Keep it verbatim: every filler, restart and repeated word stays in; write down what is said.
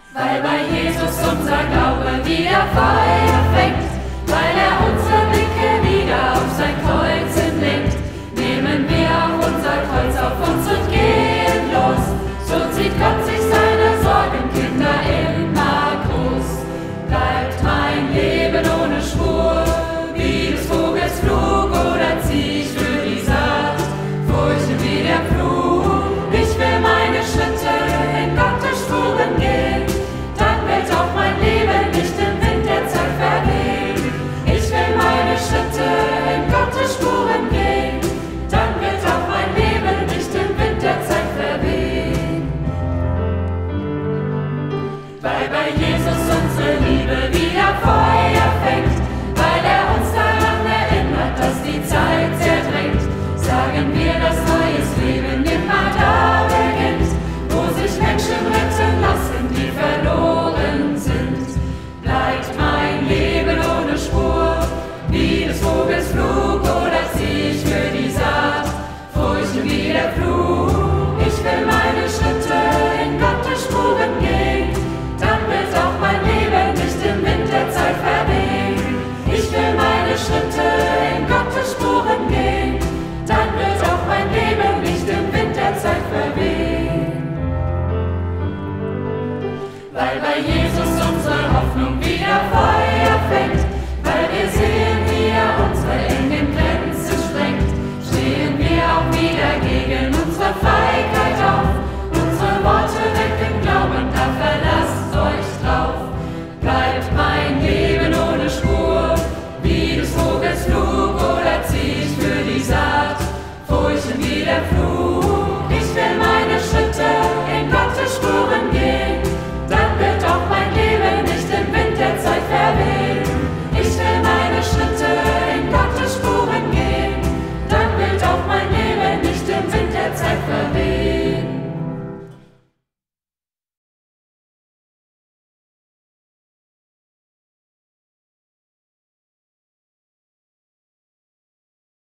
Weil bei Jesus unser Glaube wieder Feuer fängt, weil er unsere Blicke wieder auf sein Kreuz hinlenkt, nehmen wir auch unser Kreuz auf uns und gehen los. So zieht Gott sich seine Sorgenkinder immer groß. Bleibt mein Leben ohne Spur, wie des Vogels Flug, oder zieh ich für die Saat, Furchen wie der Flug. Ich will meine Schritte in Gottes Spuren gehen, dann wird auch mein Leben nicht im Wind der Zeit verwehen. Ich will meine Schritte in Gottes Spuren gehen, dann wird auch mein Leben nicht im Wind der Zeit verwehen. Weil bei Jesus unsere Liebe wieder Feuer fängt, weil er uns daran erinnert, dass die Zeit sehr drängt, sagen wir, dass neues Leben immer da beginnt, wo sich Menschen retten lassen, die verloren sind. Bleibt mein Leben ohne Spur, wie des Vogels Flug, oder zieh ich für die Saat, Furchen wie der Flug. Ich will meine Schritte in Gottes Spuren gehen, dann wird auch mein Leben nicht im Wind der Zeit verwehen. Ich will meine Schritte in Gottes Spuren gehen, dann wird auch mein Leben nicht im Wind der Zeit verwehen. Weil bei Jesus unsere Hoffnung wieder Feuer fängt, weil wir sehen, wie er unsere engen Grenzen sprengt, stehen wir auch wieder gegen unsere Feigheit auf. Unsere Worte wecken Glauben, da verlasst euch drauf. Bleibt mein Leben ohne Spur, wie des Vogels Flug, oder zieh ich für die Saat, Furchen wie der Flug.